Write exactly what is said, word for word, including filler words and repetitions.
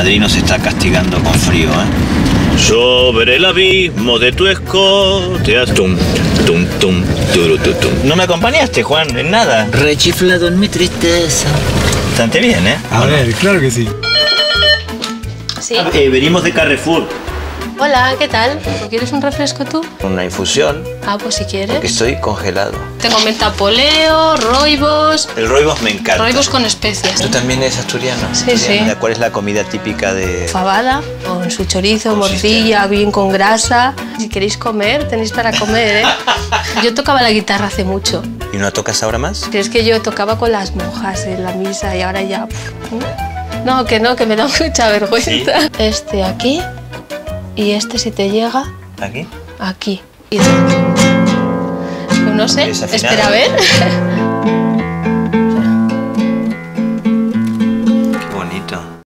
Madrid nos está castigando con frío, ¿eh? Sobre el abismo de tu escote, tum, tum, tum, turu, tu, tum. No me acompañaste, Juan, en nada. Rechiflado en mi tristeza. Bastante bien, ¿eh? A ver, claro que sí. Sí. Eh, venimos de Carrefour. Hola, ¿qué tal? ¿No quieres un refresco tú? Una infusión, Ah, pues si quieres. porque estoy congelado. Tengo mentapoleo, roibos... El roibos me encanta. Roibos con especias. ¿Tú también eres asturiano? Sí, sí. ¿Cuál es la comida típica de...? Fabada, con su chorizo, morcilla, bien con grasa. Si queréis comer, tenéis para comer, ¿eh? Yo tocaba la guitarra hace mucho. ¿Y no tocas ahora más? Es que yo tocaba con las monjas en la misa y ahora ya... No, que no, que me da mucha vergüenza. ¿Sí? Este aquí y este si te llega ¿Aquí? aquí. Y... Pues no sé, Desafinado. espera a ver.